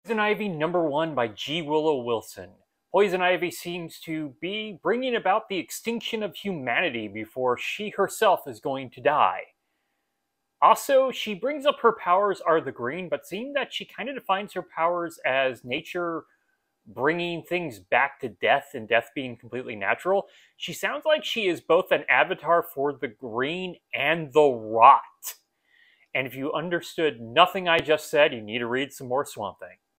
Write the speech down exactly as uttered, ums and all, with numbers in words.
Poison Ivy number one by G. Willow Wilson. Poison Ivy seems to be bringing about the extinction of humanity before she herself is going to die. Also, she brings up her powers are the green, but seeing that she kind of defines her powers as nature bringing things back to death and death being completely natural, she sounds like she is both an avatar for the green and the rot. And if you understood nothing I just said, you need to read some more Swamp Thing.